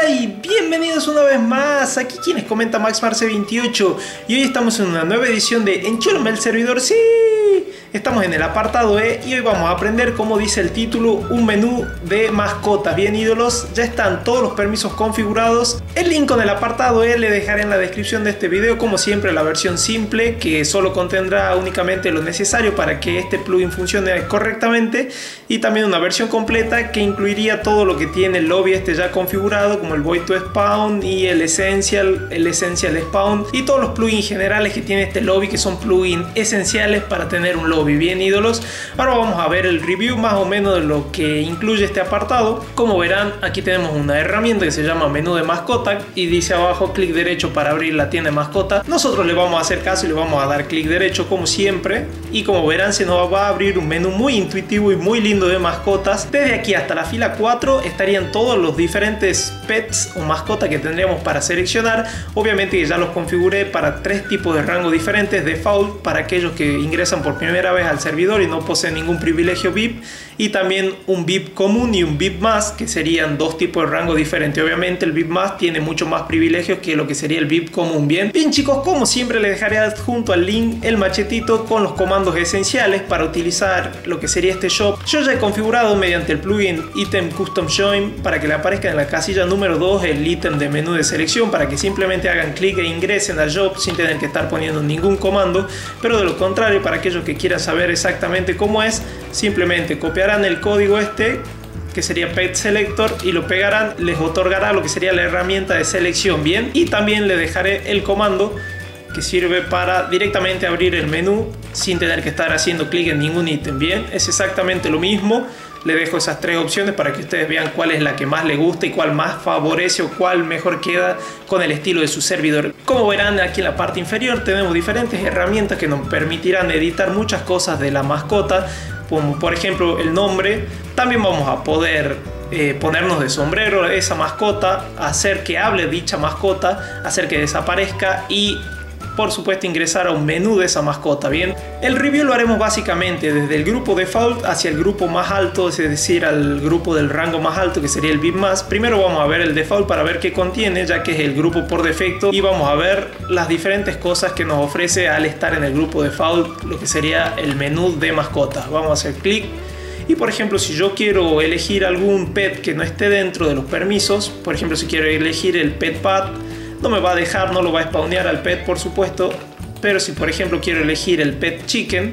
Hola y bienvenidos una vez más. Aquí quienes comenta MaxMarce28 y hoy estamos en una nueva edición de Enchúlame el servidor. Sí, estamos en el apartado E y hoy vamos a aprender, como dice el título, un menú de mascotas. Bien, ídolos, ya están todos los permisos configurados. El link con el apartado E le dejaré en la descripción de este video. Como siempre, la versión simple, que solo contendrá únicamente lo necesario para que este plugin funcione correctamente, y también una versión completa que incluiría todo lo que tiene el lobby ya configurado, como el Void to Spawn y el Essential Spawn, y todos los plugins generales que tiene este lobby, que son plugins esenciales para tener un lobby. Bien, ídolos, ahora vamos a ver el review más o menos de lo que incluye este apartado. Como verán, aquí tenemos una herramienta que se llama menú de mascota y dice abajo clic derecho para abrir la tienda de mascota. Nosotros le vamos a hacer caso y le vamos a dar clic derecho como siempre, y como verán se nos va a abrir un menú muy intuitivo y muy lindo de mascotas. Desde aquí hasta la fila 4 estarían todos los diferentes pets o mascotas que tendríamos para seleccionar. Obviamente que ya los configuré para 3 tipos de rango diferentes: default para aquellos que ingresan por primera vez al servidor y no poseen ningún privilegio VIP, y también un VIP común y un VIP más, que serían 2 tipos de rango diferentes. Obviamente el VIP más tiene mucho más privilegios que lo que sería el VIP común. Bien chicos, como siempre les dejaré adjunto al link el machetito con los comandos esenciales para utilizar lo que sería este shop. Yo ya he configurado mediante el plugin Item Custom Join para que le aparezca en la casilla número 2 el ítem de menú de selección, para que simplemente hagan clic e ingresen al shop sin tener que estar poniendo ningún comando. Pero de lo contrario, para aquellos que quieran saber exactamente cómo es, simplemente copiarán el código que sería Pet Selector, y lo pegarán, les otorgará lo que sería la herramienta de selección. Bien, y también le dejaré el comando que sirve para directamente abrir el menú sin tener que estar haciendo clic en ningún ítem. Bien, es exactamente lo mismo. Le dejo esas 3 opciones para que ustedes vean cuál es la que más les gusta y cuál más favorece o cuál mejor queda con el estilo de su servidor. Como verán, aquí en la parte inferior tenemos diferentes herramientas que nos permitirán editar muchas cosas de la mascota, como por ejemplo el nombre. También vamos a poder ponernos de sombrero a esa mascota, hacer que hable dicha mascota, hacer que desaparezca y por supuesto ingresar a un menú de esa mascota. Bien, el review lo haremos básicamente desde el grupo default hacia el grupo más alto, es decir, al grupo del rango más alto, que sería el VIP más. Primero vamos a ver el default para ver qué contiene, ya que es el grupo por defecto, y vamos a ver las diferentes cosas que nos ofrece al estar en el grupo default, lo que sería el menú de mascotas. Vamos a hacer clic y, por ejemplo, si yo quiero elegir algún pet que no esté dentro de los permisos, por ejemplo si quiero elegir el pet pad, no me va a dejar, no lo va a spawnear al pet, por supuesto. Pero si por ejemplo quiero elegir el pet chicken,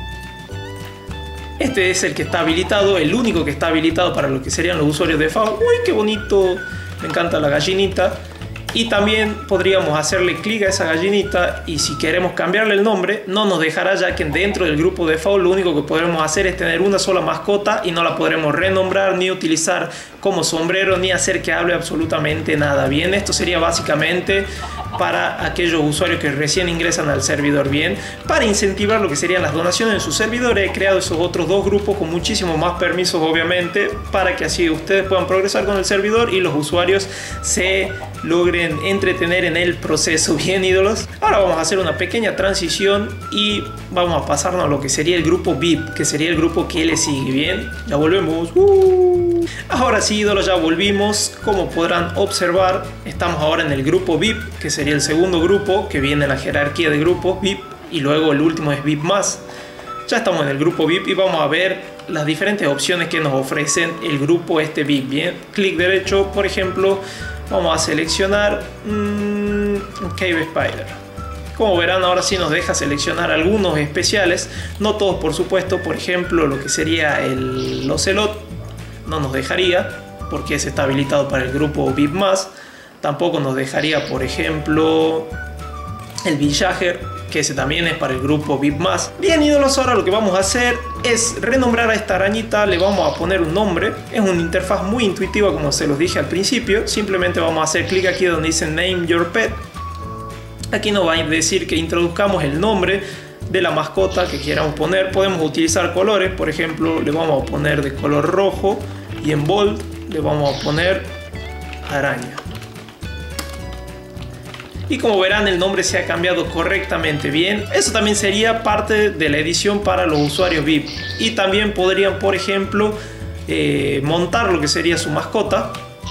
este es el que está habilitado, el único que está habilitado para lo que serían los usuarios de default. Uy, qué bonito, me encanta la gallinita. Y también podríamos hacerle clic a esa gallinita, y si queremos cambiarle el nombre no nos dejará, ya que dentro del grupo default lo único que podremos hacer es tener una sola mascota y no la podremos renombrar, ni utilizar como sombrero, ni hacer que hable absolutamente nada. Bien, esto sería básicamente para aquellos usuarios que recién ingresan al servidor. Bien, para incentivar lo que serían las donaciones en su servidor, he creado esos otros 2 grupos con muchísimos más permisos, obviamente, para que así ustedes puedan progresar con el servidor y los usuarios se logren entretener en el proceso. Bien, ídolos, ahora vamos a hacer una pequeña transición y vamos a pasarnos a lo que sería el grupo VIP, que sería el grupo que le sigue. Bien, ya volvemos. Ahora sí, ídolos, ya volvimos. Como podrán observar, estamos ahora en el grupo VIP, que sería el segundo grupo que viene en la jerarquía de grupos VIP, y luego el último es VIP más. Ya estamos en el grupo VIP y vamos a ver las diferentes opciones que nos ofrecen el grupo VIP. Bien, clic derecho, por ejemplo, vamos a seleccionar Cave Spider. Como verán, ahora sí nos deja seleccionar algunos especiales, no todos por supuesto. Por ejemplo, lo que sería el Ocelot no nos dejaría, porque ese está habilitado para el grupo VIP más. Tampoco nos dejaría, por ejemplo, el Villager, que ese también es para el grupo VIP más. Bien, ídolos, ahora lo que vamos a hacer es renombrar a esta arañita. Le vamos a poner un nombre. Es una interfaz muy intuitiva, como se los dije al principio. Simplemente vamos a hacer clic aquí donde dice Name Your Pet. Aquí nos va a decir que introduzcamos el nombre de la mascota que queramos poner. Podemos utilizar colores, por ejemplo le vamos a poner de color rojo, y en bold le vamos a poner araña. Y como verán, el nombre se ha cambiado correctamente. Bien, eso también sería parte de la edición para los usuarios VIP. Y también podrían, por ejemplo, montar lo que sería su mascota.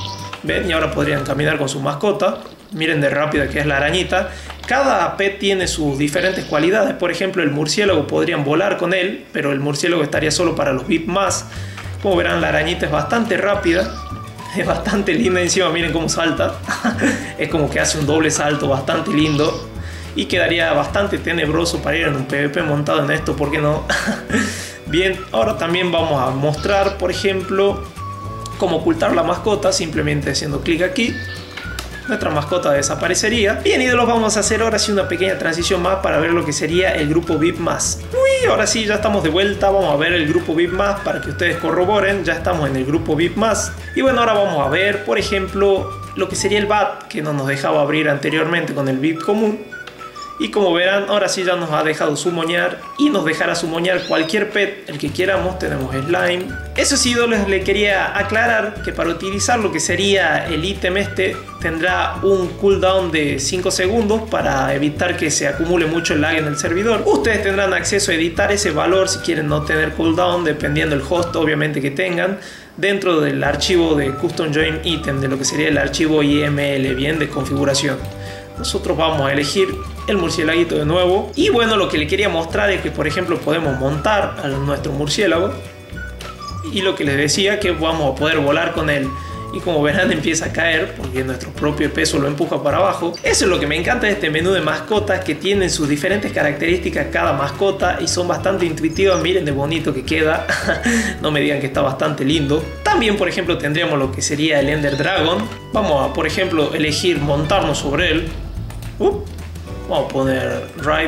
¿Ven? Y ahora podrían caminar con su mascota. Miren de rápida que es la arañita. Cada pet tiene sus diferentes cualidades. Por ejemplo, el murciélago podrían volar con él, pero el murciélago estaría solo para los VIP más. Como verán, la arañita es bastante rápida. Es bastante linda encima, miren cómo salta. Es como que hace un doble salto bastante lindo. Y quedaría bastante tenebroso para ir en un PvP montado en esto, ¿por qué no? Bien, ahora también vamos a mostrar, por ejemplo, cómo ocultar la mascota, simplemente haciendo clic aquí. Nuestra mascota desaparecería. Bien, ídolos, vamos a hacer ahora sí una pequeña transición más para ver lo que sería el grupo VIP más. Uy, ahora sí, ya estamos de vuelta. Vamos a ver el grupo VIP más para que ustedes corroboren. Ya estamos en el grupo VIP más. Y bueno, ahora vamos a ver, por ejemplo, lo que sería el BAT, que no nos dejaba abrir anteriormente con el VIP común. Y como verán, ahora sí ya nos ha dejado sumoñar y nos dejará sumoñar cualquier pet, el que queramos. Tenemos slime. Eso sí, ídolos, le quería aclarar que para utilizar lo que sería el ítem este, tendrá un cooldown de 5 segundos para evitar que se acumule mucho el lag en el servidor. Ustedes tendrán acceso a editar ese valor si quieren no tener cooldown, dependiendo del host obviamente que tengan, dentro del archivo de Custom Join Item, de lo que sería el archivo YML, bien, de configuración. Nosotros vamos a elegir el murciélaguito de nuevo. Y bueno, lo que le quería mostrar es que, por ejemplo, podemos montar a nuestro murciélago. Y lo que les decía, que vamos a poder volar con él. Y como verán, empieza a caer porque nuestro propio peso lo empuja para abajo. Eso es lo que me encanta de este menú de mascotas, que tienen sus diferentes características cada mascota y son bastante intuitivas. Miren de bonito que queda. No me digan que está bastante lindo. También, por ejemplo, tendríamos lo que sería el Ender Dragon. Vamos a, por ejemplo, elegir montarnos sobre él. Vamos a poner Ride.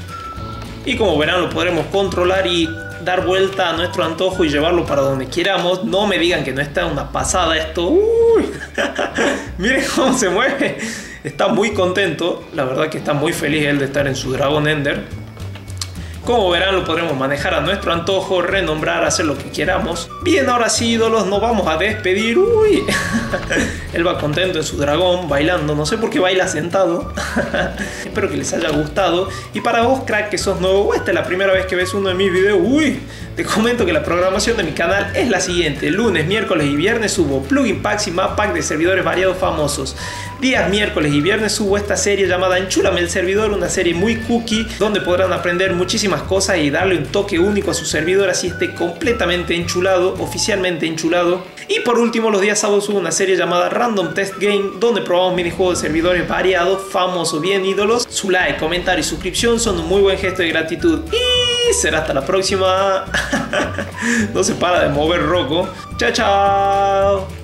Y como verán, lo podremos controlar y dar vuelta a nuestro antojo y llevarlo para donde queramos. No me digan que no está una pasada esto. Uy. Miren cómo se mueve. Está muy contento. La verdad que está muy feliz él de estar en su Dragon Ender. Como verán, lo podremos manejar a nuestro antojo, renombrar, hacer lo que queramos. Bien, ahora sí, ídolos, nos vamos a despedir. Uy. Él va contento en su dragón, bailando. No sé por qué baila sentado. Espero que les haya gustado. Y para vos, crack, que sos nuevo o esta es la primera vez que ves uno de mis videos, uy, te comento que la programación de mi canal es la siguiente. Lunes, miércoles y viernes subo plugin packs y map pack de servidores variados famosos. Días miércoles y viernes subo esta serie llamada Enchúlame el servidor, una serie muy cookie donde podrán aprender muchísimas cosas y darle un toque único a su servidor, así esté completamente enchulado, oficialmente enchulado. Y por último, los días sábados subo una serie llamada Random Test Game, donde probamos minijuegos de servidores variados, famosos, bien, ídolos. Su like, comentario y suscripción son un muy buen gesto de gratitud. Y será hasta la próxima. No se para de mover Rocco. Chao, chao.